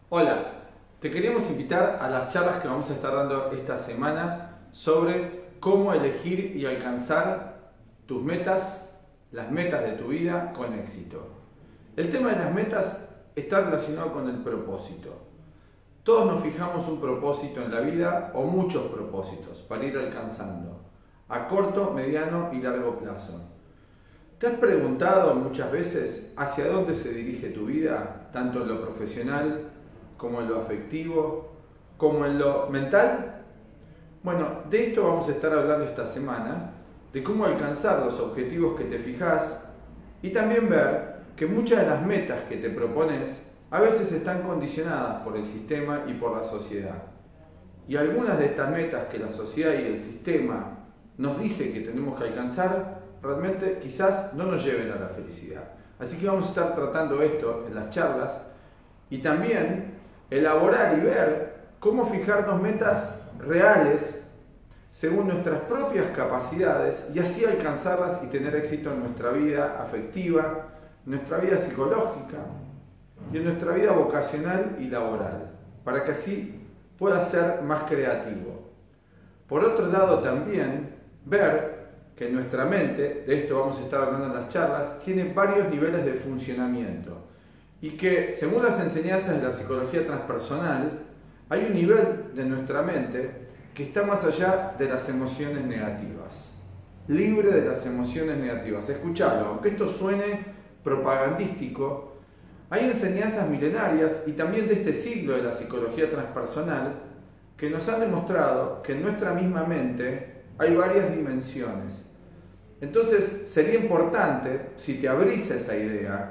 Hola, te queríamos invitar a las charlas que vamos a estar dando esta semana sobre cómo elegir y alcanzar tus metas, las metas de tu vida con éxito. El tema de las metas está relacionado con el propósito. Todos nos fijamos un propósito en la vida o muchos propósitos para ir alcanzando a corto, mediano y largo plazo. ¿Te has preguntado muchas veces hacia dónde se dirige tu vida, tanto en lo profesional, como en lo afectivo, como en lo mental? Bueno, de esto vamos a estar hablando esta semana, de cómo alcanzar los objetivos que te fijas y también ver que muchas de las metas que te propones a veces están condicionadas por el sistema y por la sociedad. Y algunas de estas metas que la sociedad y el sistema nos dice que tenemos que alcanzar, realmente quizás no nos lleven a la felicidad. Así que vamos a estar tratando esto en las charlas y también elaborar y ver cómo fijarnos metas reales según nuestras propias capacidades y así alcanzarlas y tener éxito en nuestra vida afectiva, nuestra vida psicológica y en nuestra vida vocacional y laboral, para que así pueda ser más creativo. Por otro lado también ver que nuestra mente, de esto vamos a estar hablando en las charlas, tiene varios niveles de funcionamiento y que según las enseñanzas de la psicología transpersonal hay un nivel de nuestra mente que está más allá de las emociones negativas, libre de las emociones negativas. Escuchalo, aunque esto suene propagandístico, hay enseñanzas milenarias y también de este siglo de la psicología transpersonal que nos han demostrado que en nuestra misma mente hay varias dimensiones. Entonces sería importante, si te abrís a esa idea,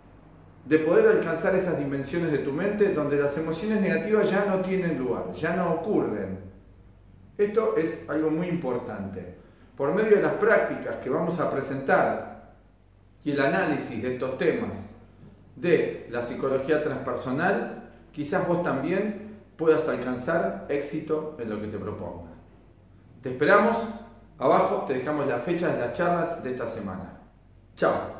de poder alcanzar esas dimensiones de tu mente donde las emociones negativas ya no tienen lugar, ya no ocurren. Esto es algo muy importante. Por medio de las prácticas que vamos a presentar y el análisis de estos temas de la psicología transpersonal, quizás vos también puedas alcanzar éxito en lo que te propongas. Te esperamos. Abajo te dejamos las fechas de las charlas de esta semana. Chao.